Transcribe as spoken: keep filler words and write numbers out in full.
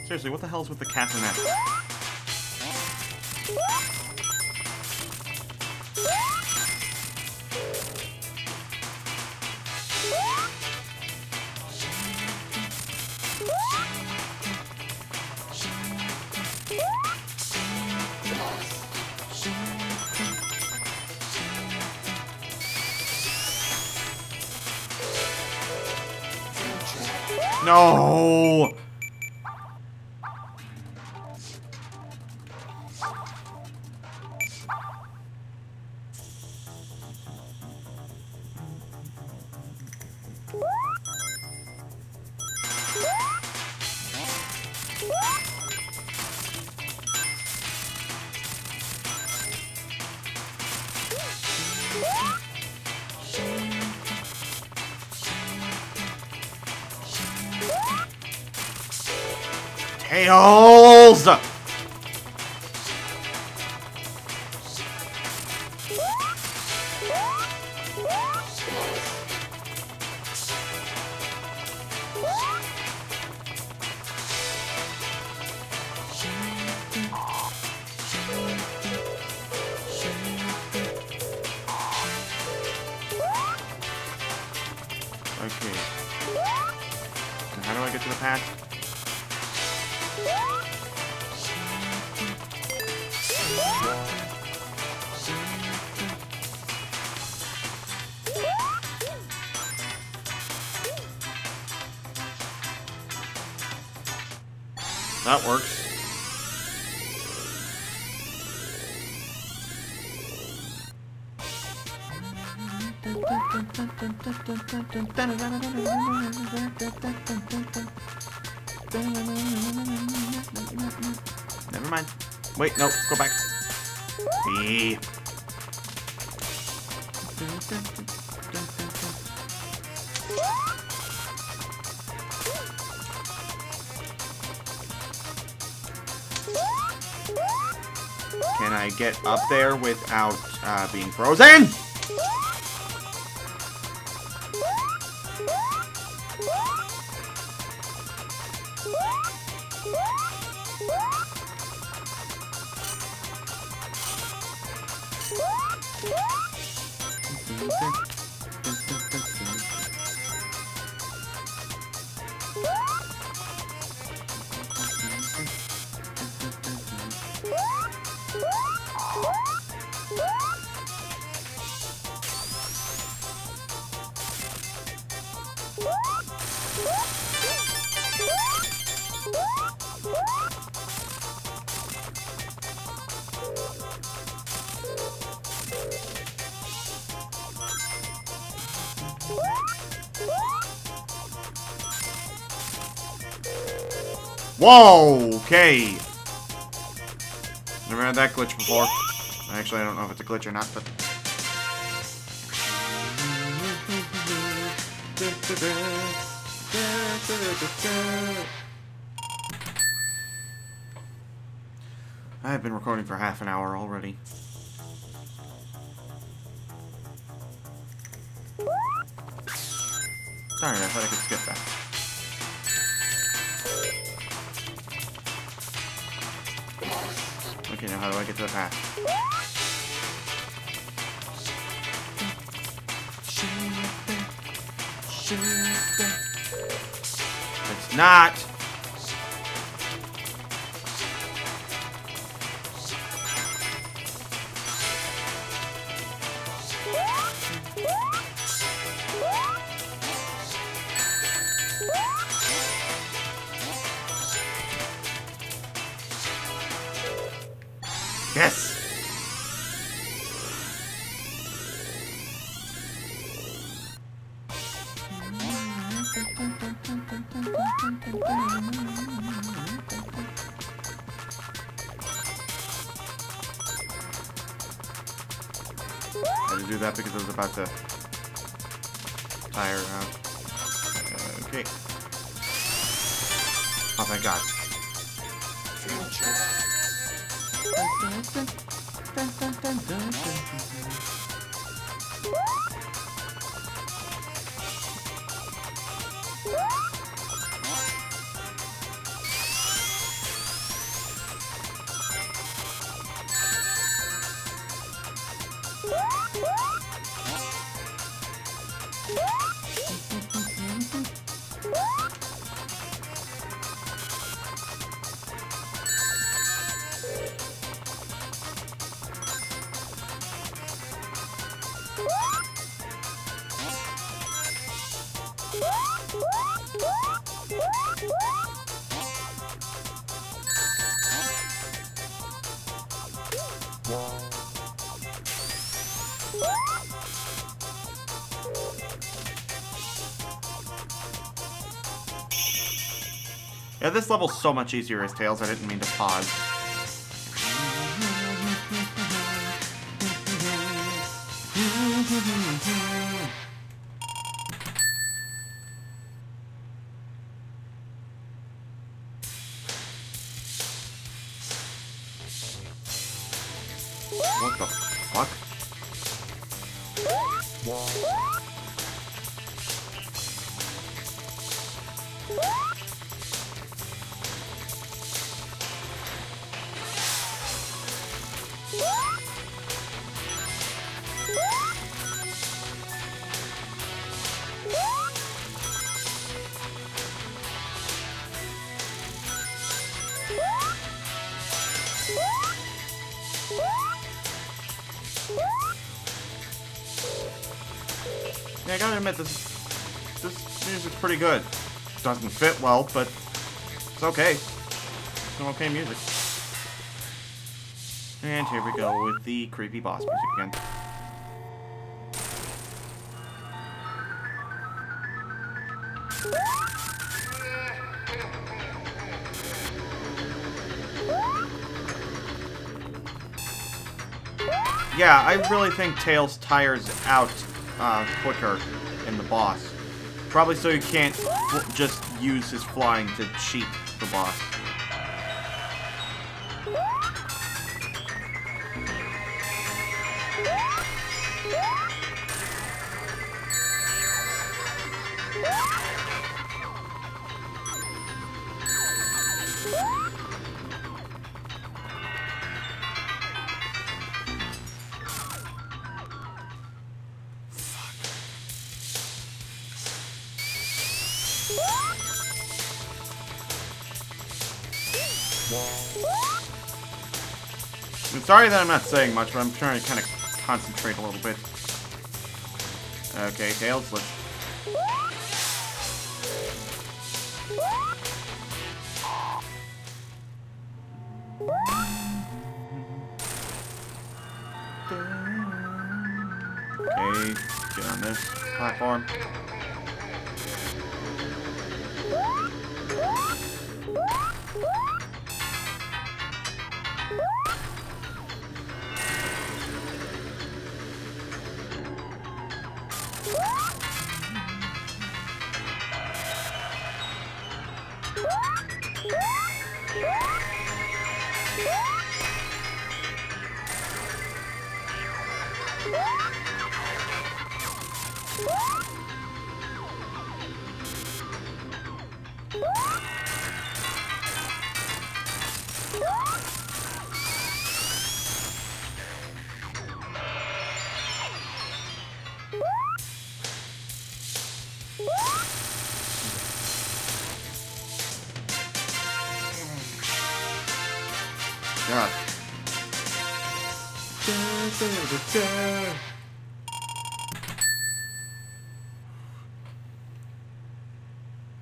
Seriously, what the hell's with the castanet? No! Tails! Okay. So how do I get to the path? That works. Never mind. Wait, no, go back. B. Can I get up there without uh, being frozen? Whoa, okay. Never had that glitch before. Actually, I don't know if it's a glitch or not, but... I've been recording for half an hour already. Sorry, I thought I could skip that. Okay, now how do I get to the path? It's not! Yes! I had to do that because I was about to tire out. Uh, okay. Oh, thank God. Yeah, this level's so much easier as Tails. I didn't mean to pause. What the fuck? Yeah, I gotta admit, this this music's pretty good. Doesn't fit well, but it's okay. It's some okay music. And here we go with the creepy boss music again. Yeah, I really think Tails tires out uh, quicker in the boss. Probably so you can't just use his flying to cheat the boss. I'm sorry that I'm not saying much, but I'm trying to kind of concentrate a little bit. Okay, Tails, let's... Okay, get on this platform. God.